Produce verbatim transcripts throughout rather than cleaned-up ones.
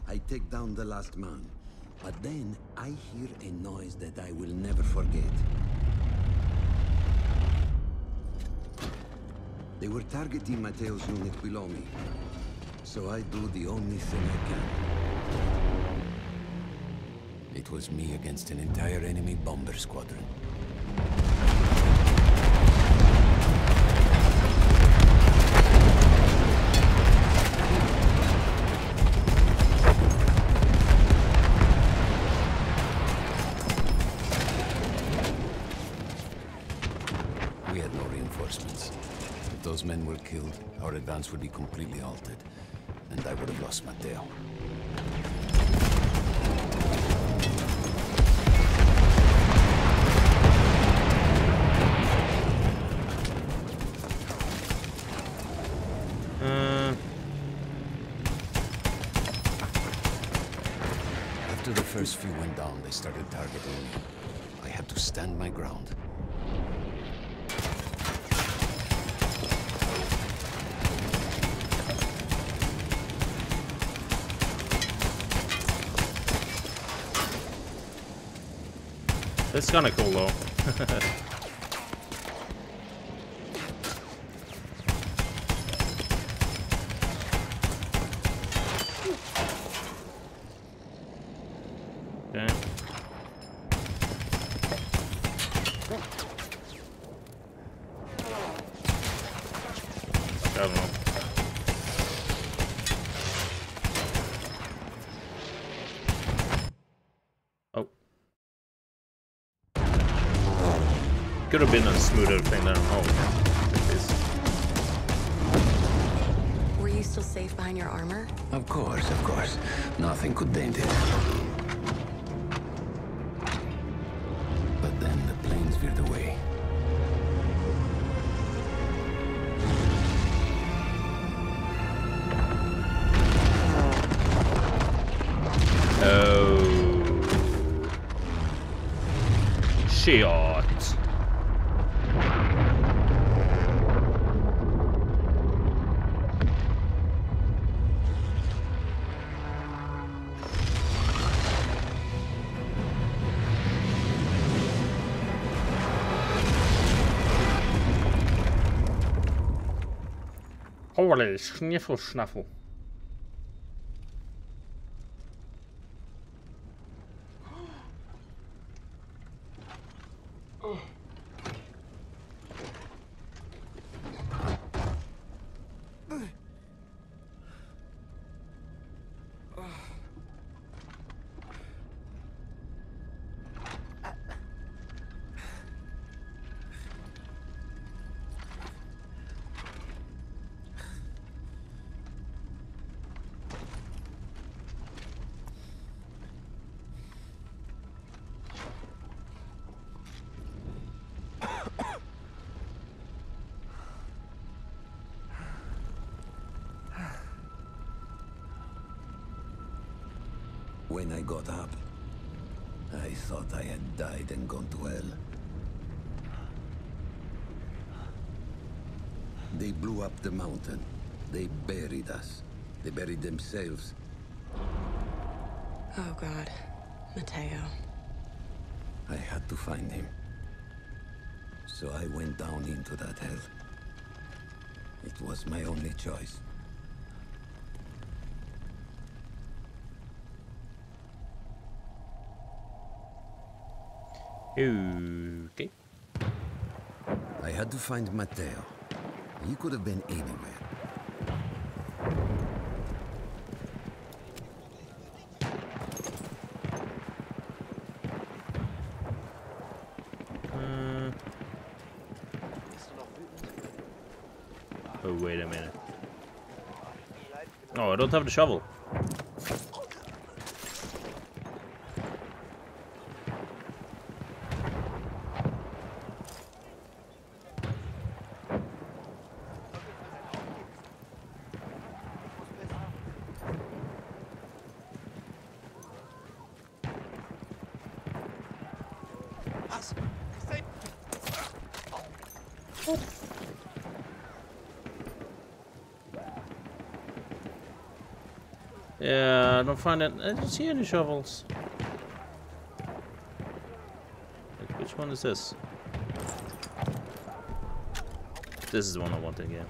I take down the last man. But then I hear a noise that I will never forget. They were targeting Matteo's unit below me. So I do the only thing I can. It was me against an entire enemy bomber squadron. We had no reinforcements. If those men were killed, our advance would be completely halted, and I would have lost Matteo. Uh... After the first few went down, they started targeting me. I had to stand my ground. That's kinda cool though. Okay. I don't know. Could have been a smoother thing than oh, it is. Were you still safe behind your armor? Of course, of course. Nothing could dent it. But then the planes veered away. Oh. Shit. Holy sniffle snuffle. When I got up, I thought I had died and gone to hell. They blew up the mountain. They buried us. They buried themselves. Oh God, Matteo. I had to find him. So I went down into that hell. It was my only choice. Okay. I had to find Matteo. He could have been anywhere. Uh, oh, wait a minute. Oh, I don't have the shovel. Yeah, I don't find it. I don't see any shovels. Like, which one is this? This is the one I want again.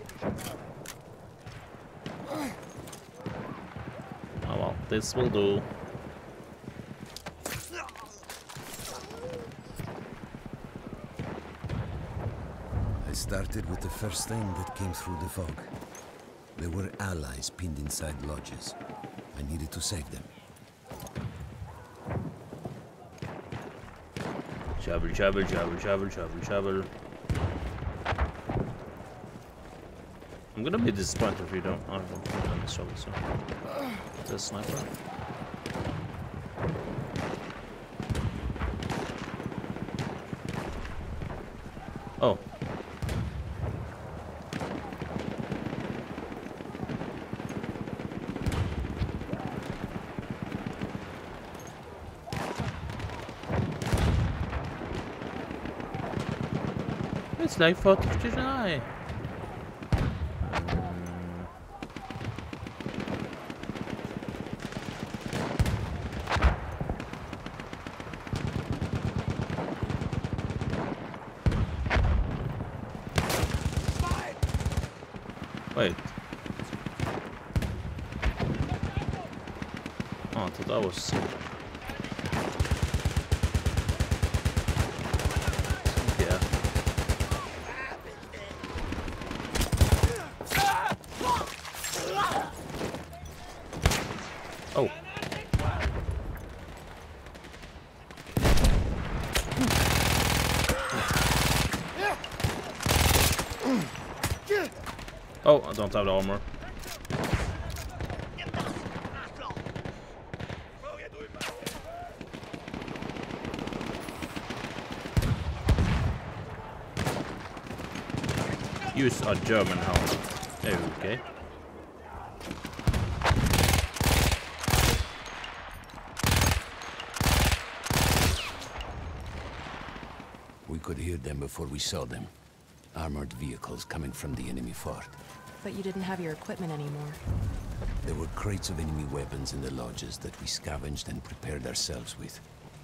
Oh well, this will do. I started with the first thing that came through the fog. There were allies pinned inside lodges. I needed to save them. Shovel, shovel, shovel, shovel, shovel, shovel. I'm gonna be disappointed if you don't. I don't know. I'm shovel, so. Is that a sniper? Oh. It's like fourth of July. Wait. Oh, I thought that was. Yeah. Oh. Oh, I don't have the armor. Use a German helmet. Okay. We could hear them before we saw them. Armored vehicles coming from the enemy fort. But you didn't have your equipment anymore. There were crates of enemy weapons in the lodges that we scavenged and prepared ourselves with.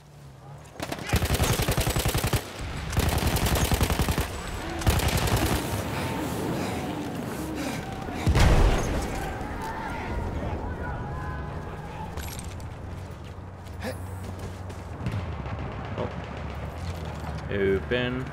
Oh. Open.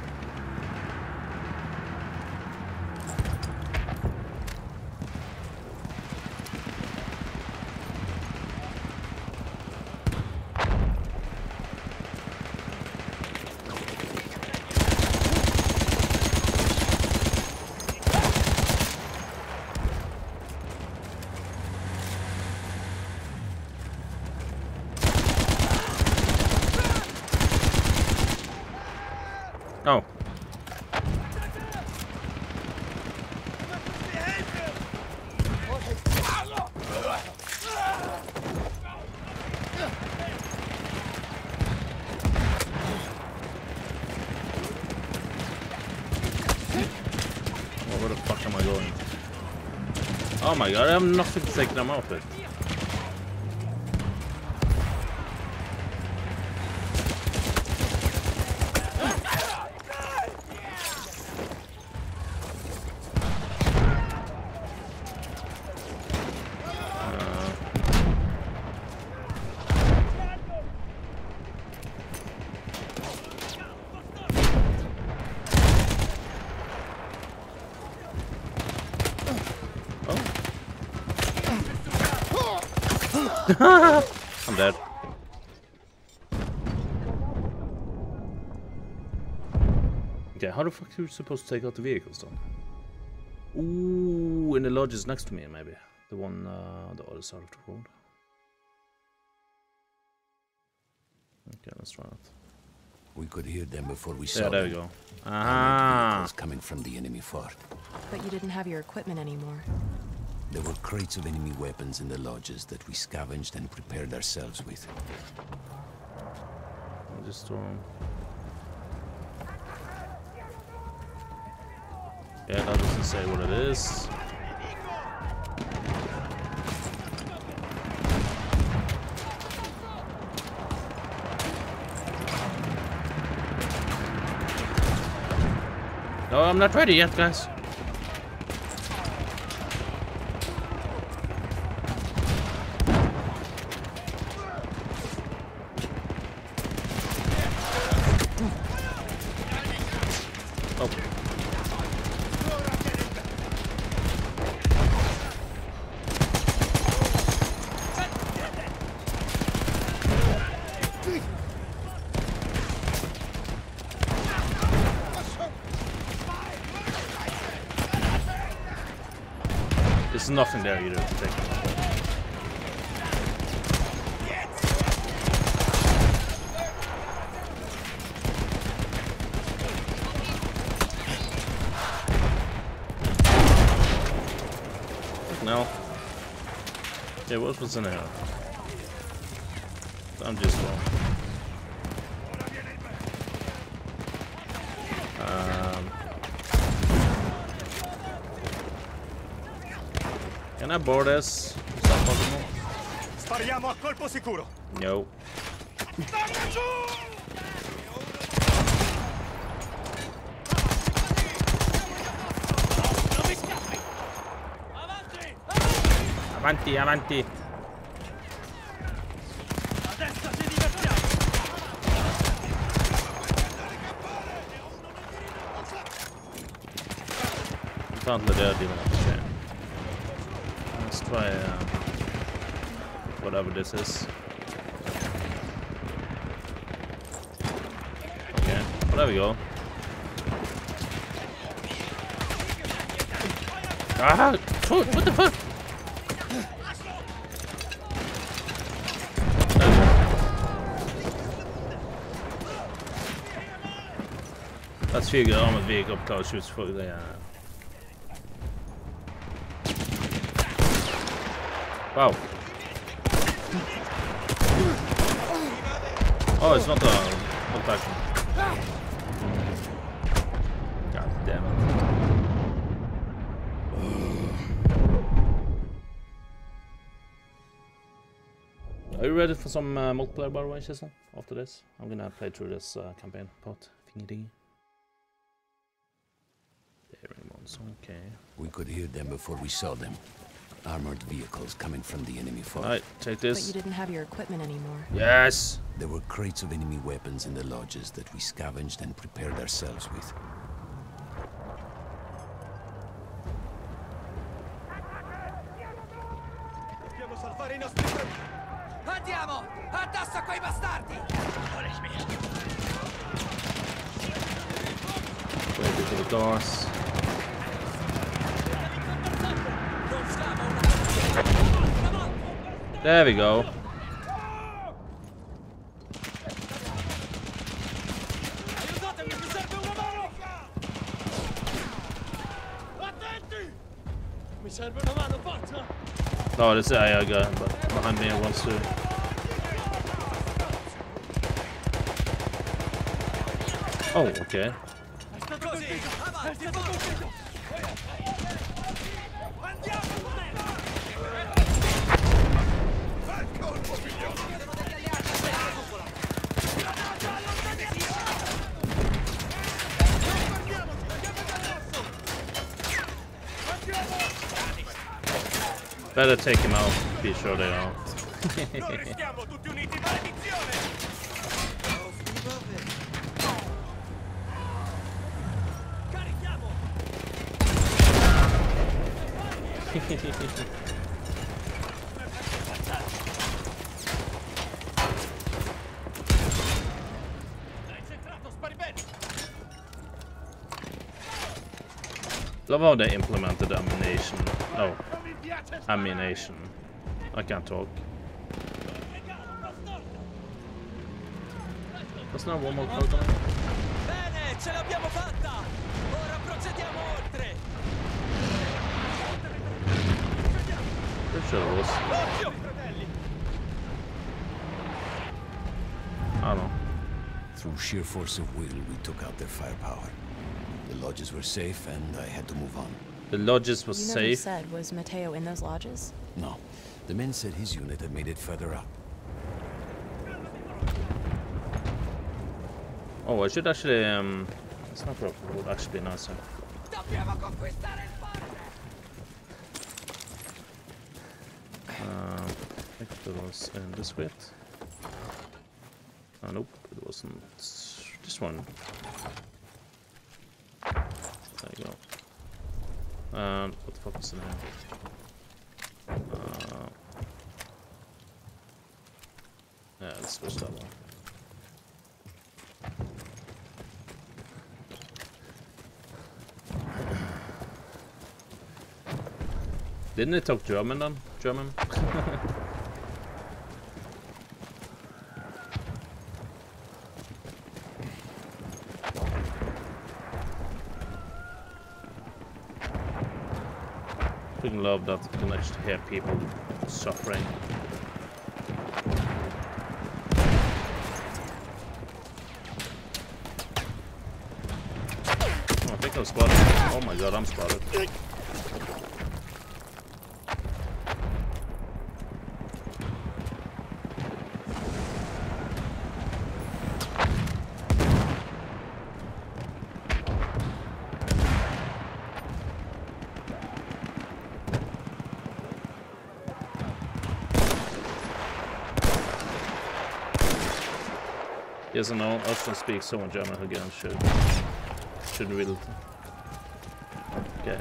Oh. Well, where the fuck am I going? Oh my god, I have nothing to take them out with. I'm dead. Okay, how the fuck are you supposed to take out the vehicles then? Ooh, in the lodges next to me, maybe. The one uh, on the other side of the road. Okay, let's try it. We could hear them before we saw Yeah, there them. we go. Armored Ah. vehicles coming from the enemy fort. But you didn't have your equipment anymore. There were crates of enemy weapons in the lodges that we scavenged and prepared ourselves with. I'll just throw them. Yeah, that doesn't say what it is. No, I'm not ready yet, guys. Oh. There's nothing there either to take. No. Yeah, what was in there? I'm just wrong. Um, can I board this? Is that possible? Spariamo a colpo sicuro. No. Avanti, avanti. Adesso ci divertiamo. Can't let that even shit. Let's try uh, whatever this is. Okay, well, there we go. Ah, what the fuck? Let's figure out om vi gick upp skjutsfrågor. Ja. Wow. Oh, it's not a contaction. God damn it. Are you ready for some uh, multiplayer, by the way, Jason? After this, I'm gonna play through this uh, campaign part. Thingy Okay. We could hear them before we saw them. Armored vehicles coming from the enemy force. Alright, take But this. you didn't have your equipment anymore. Yes! There were crates of enemy weapons in the lodges that we scavenged and prepared ourselves with. Dobbiamo salvare i nostri. Andiamo! Addosso a quei bastardi! Wait for the gas. There we go. Aiutatemi, mi serve una mano! Attenti! Mi serve una mano, forza! No, this is A I guy, but behind me wants to. Oh, okay. Così, avanti, avanti! Andiamo! Better take him out, be sure they are. Non restiamo tutti uniti, maledizione! Carichiamo! Dai, centrato, spari bene! Love how they implemented ammunition. Oh, ammunition. I can't talk. There's no one more code on it. Bene, ce l'abbiamo fatta! Ora procediamo oltre! Pretty sure it was. Occhio, fratelli! I don't know. Through sheer force of will, we took out their firepower. The lodges were safe, and I had to move on. The lodges was You never safe. said, was Mateo in those lodges? No. The men said his unit had made it further up. Oh, I should actually um Sniper would actually be nicer. Dobbiamo conquistare il forte! Um, I think it was in this bit. Uh, nope, it wasn't. This one. There you go. Um, what the fuck is in here? Uh, yeah, let's switch that one. Didn't they talk German then? German? Freaking love that you can actually hear people suffering. Oh, I think I'm spotted. Oh my god, I'm spotted. Yes, I know. Often speak so much German again. Should should read it. Okay.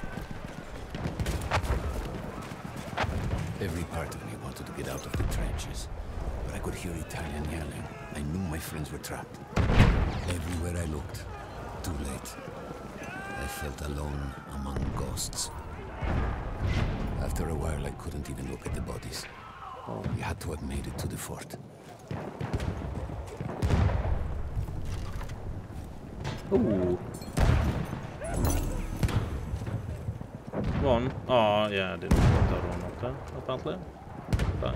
Every part of me wanted to get out of the trenches, but I could hear Italian yelling. I knew my friends were trapped. Everywhere I looked, too late. I felt alone among ghosts. After a while, I couldn't even look at the bodies. Oh. We had to have made it to the fort. Ooh. One. Oh, yeah, I didn't put that one up there, apparently. There.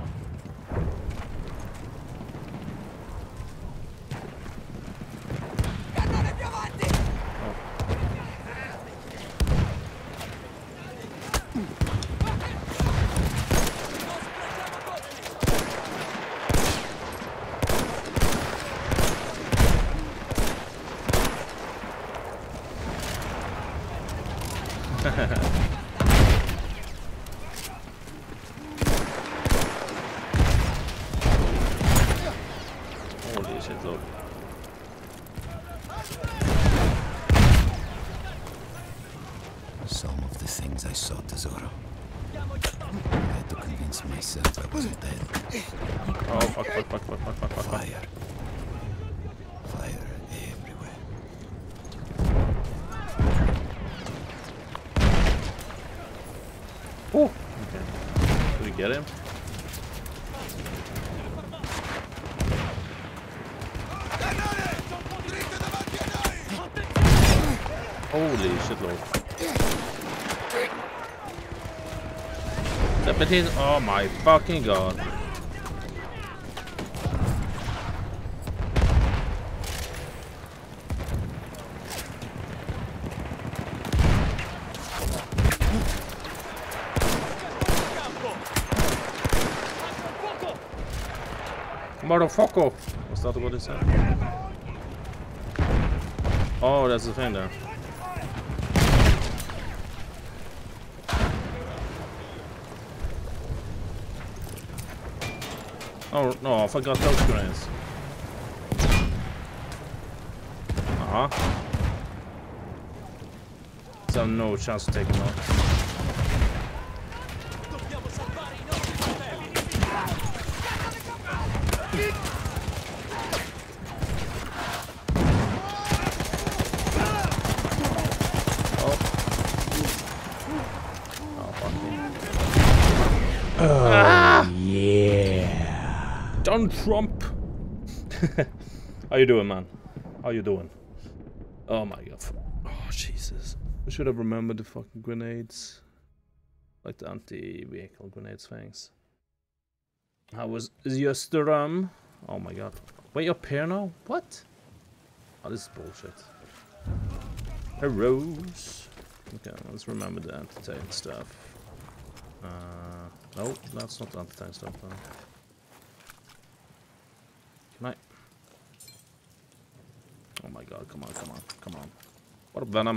Holy shit, look. Some of the things I saw, Tesoro. I had to convince myself I wasn't dead. Oh, fuck, fuck, fuck, fuck, fuck, fuck, fuck. Fire. Fire everywhere. Oh, okay. Did we get him? Holy shit, Lord. The potato. Oh my fucking god. Motherfucker! Was that what it said? Oh, that's the thing there. Oh no, I forgot those grenades. Uh huh. So no chance to take them out. Dobbiamo salvare i nostri fratelli! Oh. Oh, fuck me. Oh, ah! Yeah. Donald Trump. How you doing, man? How you doing? Oh my god. Oh, Jesus. I should have remembered the fucking grenades. Like the anti-vehicle grenades things. How was Jösterum? Oh my god. Way up here now? What? Oh, this is bullshit. Heroes. Okay, let's remember the anti-tank stuff. Uh, no, that's not anti-tank stuff. No. Can I? Oh my god, come on, come on, come on. What up, Venom?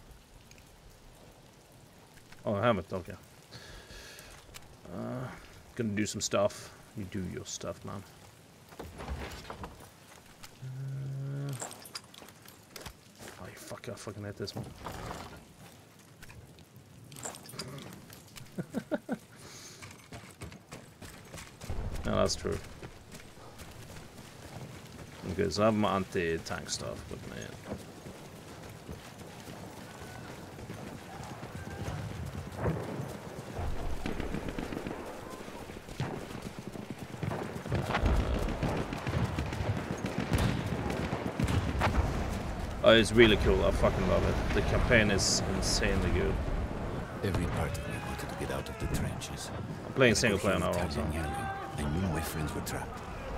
Oh, I haven't, okay. Uh, gonna do some stuff. You do your stuff, man. Uh, oh, fuck, I fucking hate this one. No, that's true. Okay, so I have my anti-tank stuff with me. Oh, it's really cool. I fucking love it. The campaign is insanely good. Every part of me wanted to get out of the trenches. I'm playing But I single could player hear now Italian also. yelling. I knew my friends were trapped.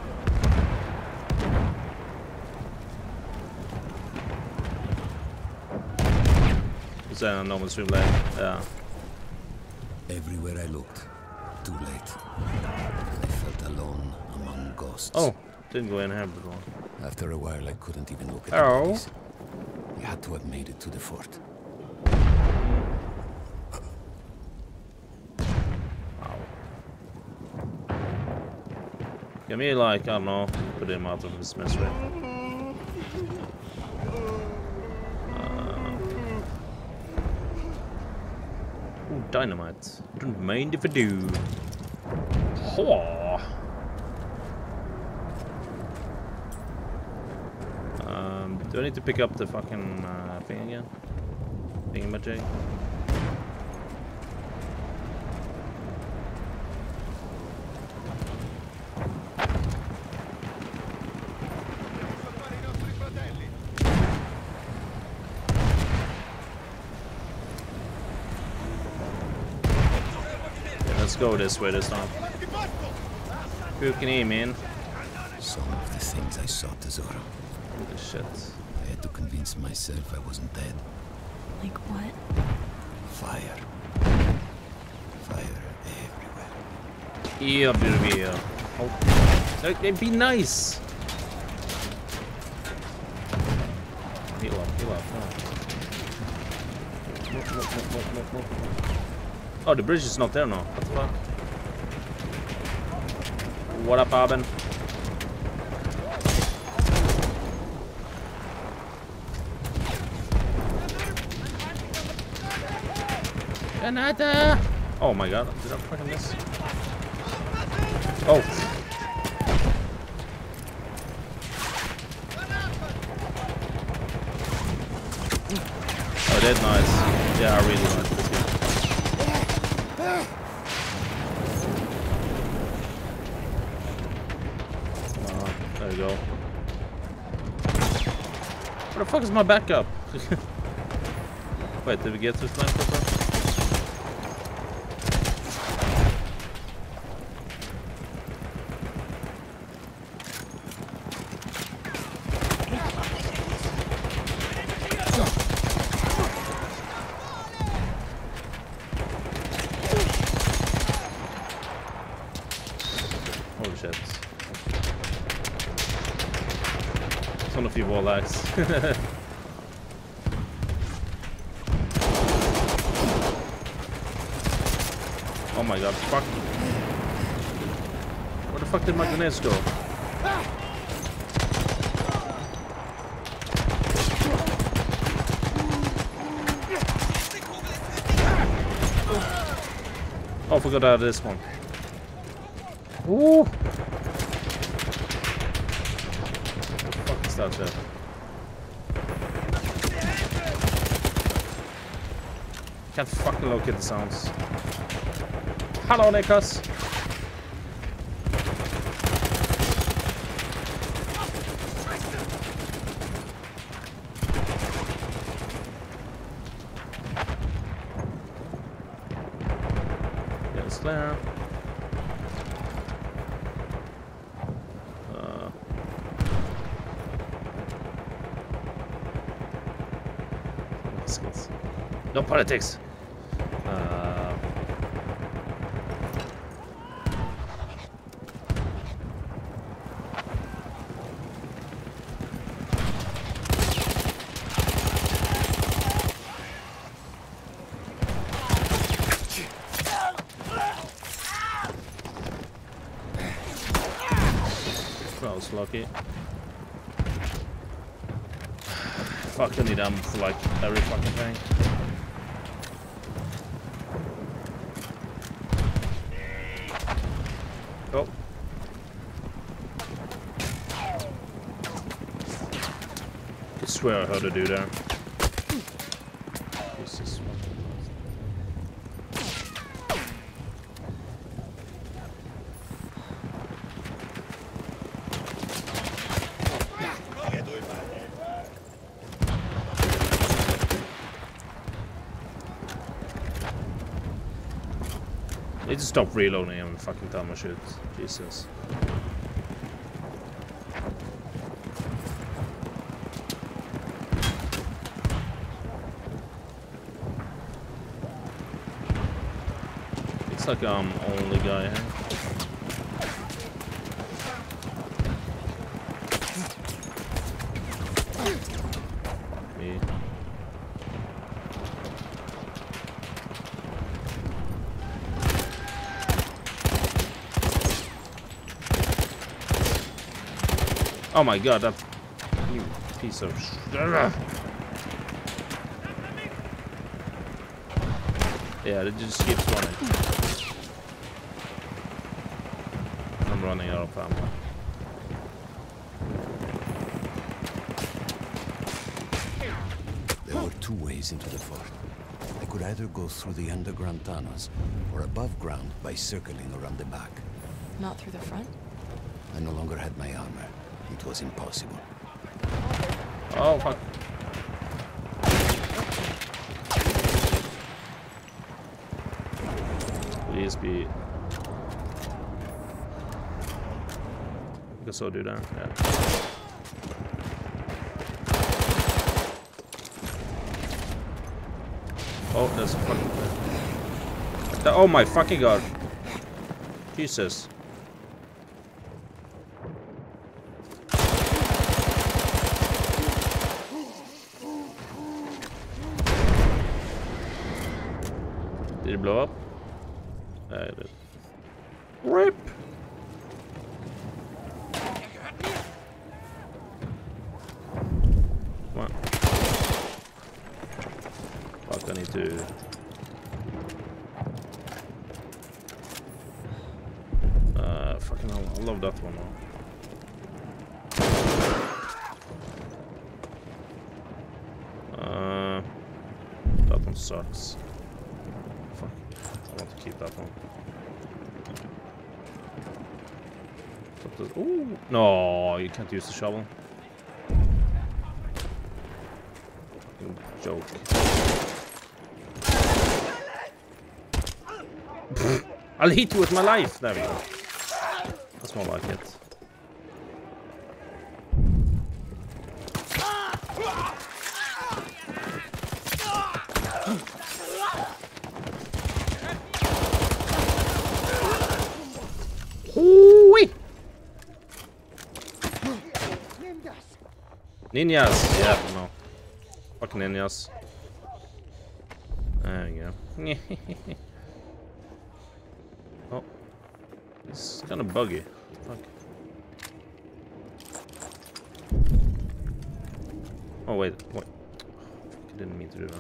Is that a normal stream lane? Yeah. Everywhere I looked, too late. I felt alone among ghosts. Oh, didn't go in here before. After a while, I couldn't even look at Hello. the bodies. You had to have made it to the fort. Wow. Can we, like, I don't know, put him out of his misery? Uh, ooh, dynamite. Don't mind if I do. Hoa. Um, do I need to pick up the fucking uh, thing again? Thingamajig? Yeah, let's go this way this time. Who can hear me in? Some of the things I saw, Tesoro. Holy shit. I had to convince myself I wasn't dead. Like what? Fire. Fire everywhere. Yeah, baby. Yeah. Oh. Like, it'd be nice. Heal up, heal up. No. Move, move, move, move, move, move. Oh, the bridge is not there now. What the fuck? What up, Abin? Granada! Oh my god, did I fucking miss? Oh. Oh, that's nice. Yeah, I really like this game. Oh, there you go. Where the fuck is my backup? Wait, did we get to this line proper? Holy shit. It's on a few wall lags. Oh my god, fuck. Where the fuck did my grenades go? Oh, I forgot out of this one. Ooh! What the fuck is that shit? Can't fucking locate the sounds. Hello, Nicholas. Yes, clear. Uh. Skills. No politics. Uh. That was lucky. Fuck, I need ammo for like every fucking thing. Oh. I swear I heard her do that. Jesus. I need to stop reloading every fucking time I shoot. Jesus. It's like I'm only guy here. Me. Oh my god, that you piece of sh- Yeah, it just keeps running. I'm running out of ammo. There were two ways into the fort. I could either go through the underground tunnels, or above ground by circling around the back. Not through the front? I no longer had my armor. It was impossible. Oh, fuck. Please be... I guess I'll do that, yeah. Oh, there's a fucking thing. Oh my fucking god. Jesus. Did it blow up? Yeah, it did. Rip! Come on. Fuck, I need to... Uh, fucking hell, I love that one now. Uh, that one sucks. Fuck, I want to keep that one. Ooh, no, you can't use the shovel. Fucking joke. I'll hit you with my life. There we go. That's more like it. Ninjas! Yeah, no. Fucking ninjas. There we go. Oh. It's kind of buggy. Fuck. Oh, wait. Wait. I didn't mean to do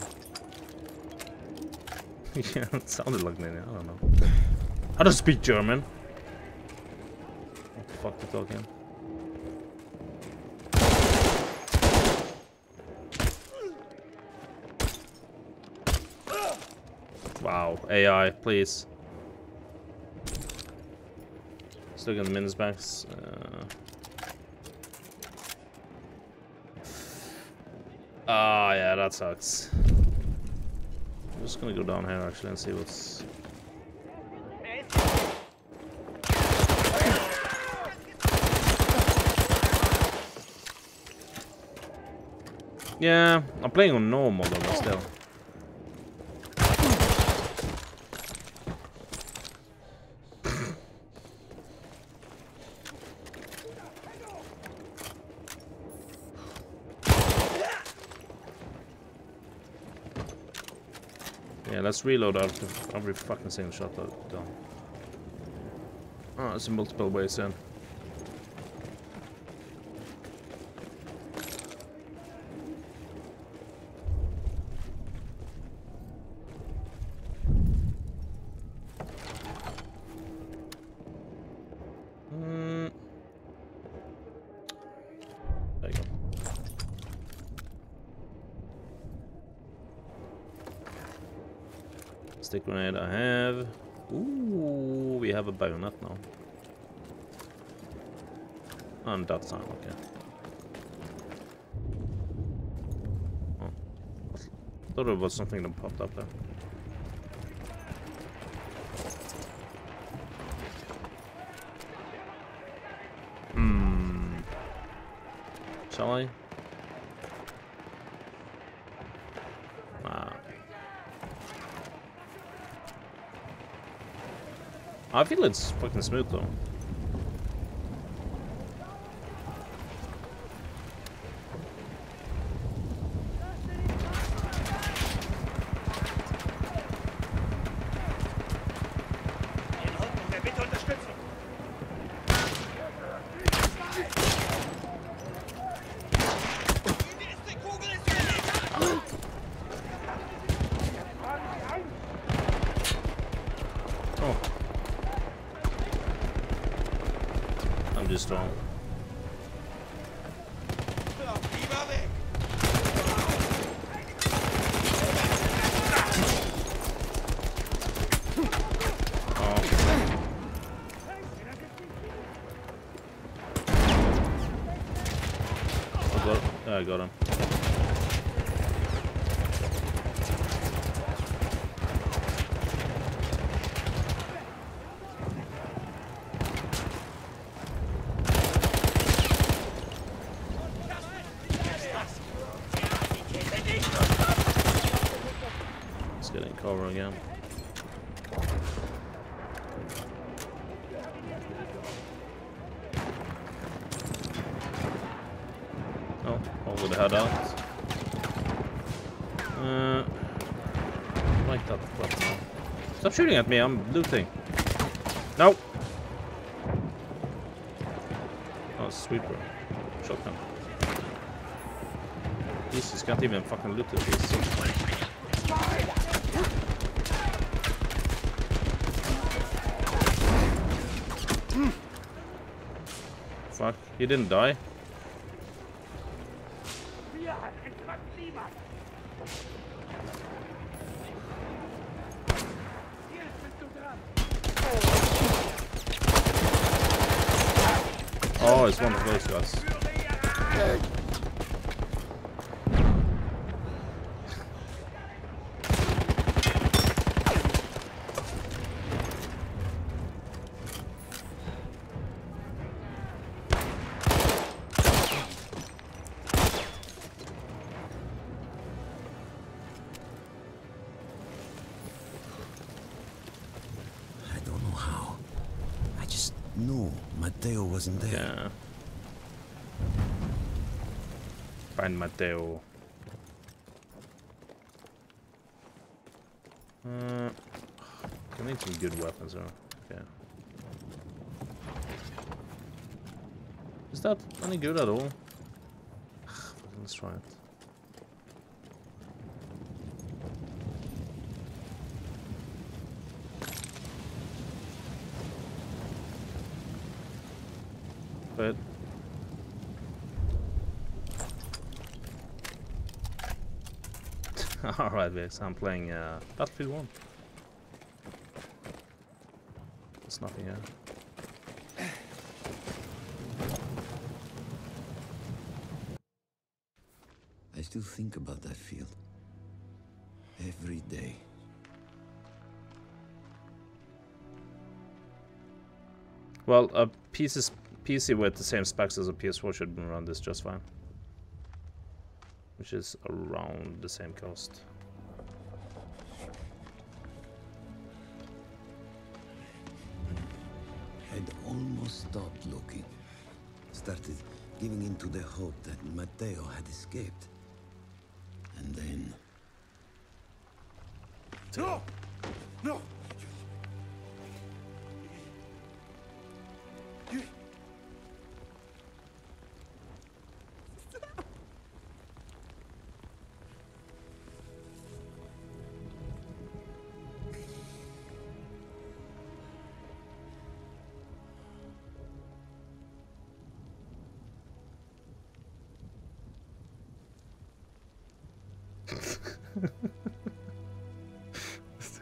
that. Yeah, it sounded like ninja. I don't know. I don't speak German. What the fuck are you talking? Wow, A I, please. Still got the minutes back. Uh... Ah, yeah, that sucks. I'm just gonna go down here actually and see what's. Yeah, I'm playing on normal though, but still. Yeah, let's reload after every fucking single shot done. Oh, there's multiple ways in. stick grenade I have. Ooh, we have a bayonet now. On that time, okay. Oh. Thought it was something that popped up there. Hmm. Shall I? Nah. I feel it's fucking smooth though. Strong. Oh. I got, yeah, I got him. Cover again. Oh, over the head out. Uh, I like that weapon now. Stop shooting at me, I'm looting. No! Oh, sweet bro. Shotgun. Jesus, can't even fucking loot this piece. Fuck, he didn't die. Oh, it's one of those guys. No, Matteo wasn't there. Yeah. Find Matteo. Uh, I need some good weapons, though. Okay. Is that any good at all? Let's try it. But alright, Vix, I'm playing uh, Battlefield one. There's nothing here. I still think about that field. Every day. Well, a P C, P C with the same specs as a P S four should run this just fine. Which is around the same cost. I'd almost stopped looking. Started giving in to the hope that Matteo had escaped. And then... No! No!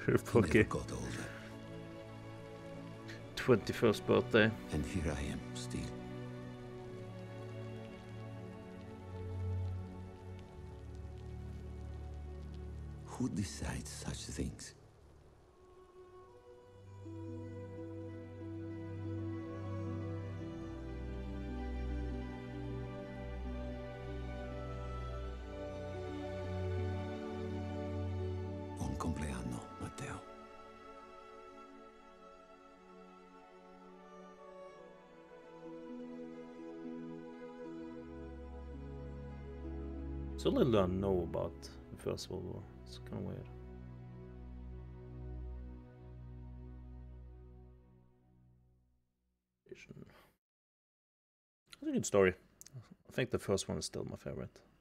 He Pookie. never got older. twenty-first birthday. And here I am, still. Who decides such things? Buon compleanno, Matteo. So little I know about the First World War. It's kind of weird. It's a good story. I think the first one is still my favorite.